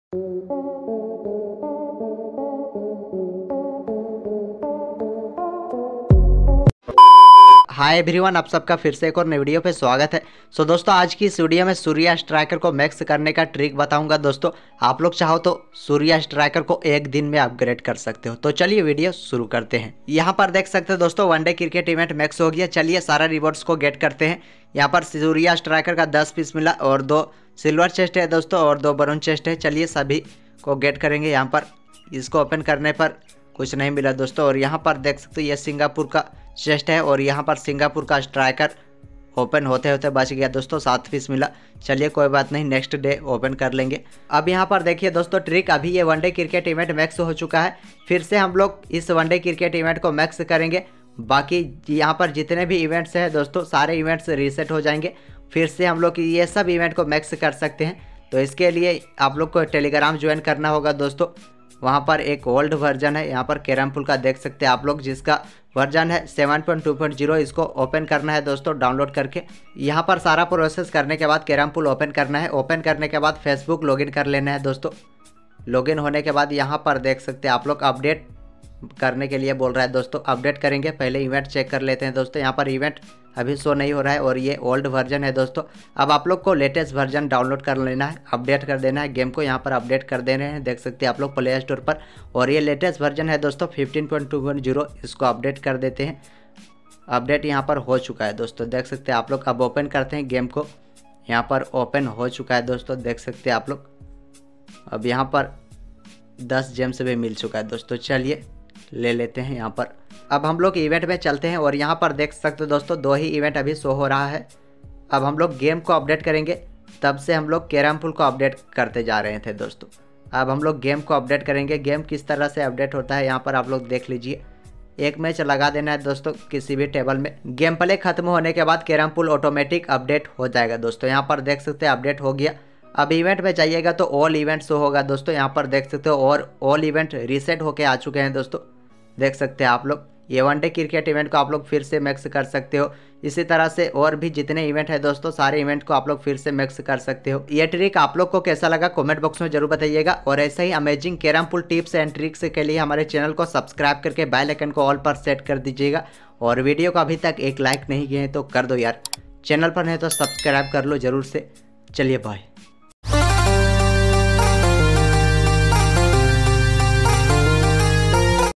Hi everyone, आप सबका फिर से एक और नई वीडियो पे स्वागत है। दोस्तों, आज की इस वीडियो में सूर्या स्ट्राइकर को मैक्स करने का ट्रिक बताऊंगा। दोस्तों, आप लोग चाहो तो सूर्या स्ट्राइकर को एक दिन में अपग्रेड कर सकते हो। तो चलिए वीडियो शुरू करते हैं। यहाँ पर देख सकते हैं दोस्तों, वनडे क्रिकेट इवेंट मैक्स हो गया। चलिए सारा रिवॉर्ड्स को गेट करते हैं। यहाँ पर सूर्या स्ट्राइकर का 10 पीस मिला और 2 सिल्वर चेस्ट है दोस्तों और 2 ब्रोंज चेस्ट है। चलिए सभी को गेट करेंगे। यहाँ पर इसको ओपन करने पर कुछ नहीं मिला दोस्तों। और यहाँ पर देख सकते हो ये सिंगापुर का चेस्ट है और यहाँ पर सिंगापुर का स्ट्राइकर ओपन होते होते बच गया दोस्तों, 7 पीस मिला। चलिए कोई बात नहीं, नेक्स्ट डे ओपन कर लेंगे। अब यहाँ पर देखिए दोस्तों ट्रिक, अभी ये वनडे क्रिकेट इवेंट मैक्स हो चुका है। फिर से हम लोग इस वनडे क्रिकेट इवेंट को मैक्स करेंगे। बाकी यहाँ पर जितने भी इवेंट्स हैं दोस्तों, सारे इवेंट्स रीसेट हो जाएंगे। फिर से हम लोग ये सब इवेंट को मैक्स कर सकते हैं। तो इसके लिए आप लोग को टेलीग्राम ज्वाइन करना होगा दोस्तों। वहाँ पर एक ओल्ड वर्जन है, यहाँ पर कैरम पुल का देख सकते हैं आप लोग, जिसका वर्जन है 7.2.0। इसको ओपन करना है दोस्तों डाउनलोड करके। यहाँ पर सारा प्रोसेस करने के बाद कैरम पुल ओपन करना है। ओपन करने के बाद फेसबुक लॉगिन कर लेना है दोस्तों। लॉगिन होने के बाद यहाँ पर देख सकते हैं आप लोग अपडेट करने के लिए बोल रहा है दोस्तों। अपडेट करेंगे, पहले इवेंट चेक कर लेते हैं दोस्तों। यहाँ पर इवेंट अभी शो नहीं हो रहा है और ये ओल्ड वर्जन है दोस्तों। अब आप लोग को लेटेस्ट वर्जन डाउनलोड कर लेना है, अपडेट कर देना है। गेम को यहाँ पर अपडेट कर देने हैं, देख सकते हैं आप लोग प्ले स्टोर पर। और ये लेटेस्ट वर्जन है दोस्तों 15.2.0। इसको अपडेट कर देते हैं। अपडेट यहाँ पर हो चुका है दोस्तों, देख सकते हैं आप लोग। अब ओपन करते हैं गेम को। यहाँ पर ओपन हो चुका है दोस्तों, देख सकते हैं आप लोग। अब यहाँ पर 10 जेम्स भी मिल चुका है दोस्तों। चलिए ले लेते हैं यहाँ पर। अब हम लोग इवेंट में चलते हैं और यहाँ पर देख सकते हो दोस्तों 2 ही इवेंट अभी शो हो रहा है। अब हम लोग गेम को अपडेट करेंगे, तब से हम लोग कैरम पुल को अपडेट करते जा रहे थे दोस्तों। अब हम लोग गेम को अपडेट करेंगे। गेम किस तरह से अपडेट होता है यहाँ पर आप लोग देख लीजिए। एक मैच लगा देना है दोस्तों किसी भी टेबल में। गेम प्ले खत्म होने के बाद कैरम पुल ऑटोमेटिक अपडेट हो जाएगा दोस्तों। यहाँ पर देख सकते हैं अपडेट हो गया। अब इवेंट में जाइएगा तो ऑल इवेंट शो होगा दोस्तों। यहाँ पर देख सकते हो और ऑल इवेंट रीसेट होके आ चुके हैं दोस्तों, देख सकते हैं आप लोग। ये वनडे क्रिकेट इवेंट को आप लोग फिर से मैक्स कर सकते हो। इसी तरह से और भी जितने इवेंट है दोस्तों, सारे इवेंट को आप लोग फिर से मैक्स कर सकते हो। ये ट्रिक आप लोग को कैसा लगा कमेंट बॉक्स में जरूर बताइएगा। और ऐसे ही amazing carrom pool tips and tricks के लिए हमारे चैनल को सब्सक्राइब करके बेल आइकन को ऑल पर सेट कर दीजिएगा। और वीडियो को अभी तक एक लाइक नहीं किए हैं तो कर दो यार। चैनल पर नहीं तो सब्सक्राइब कर लो जरूर से। चलिए बाय।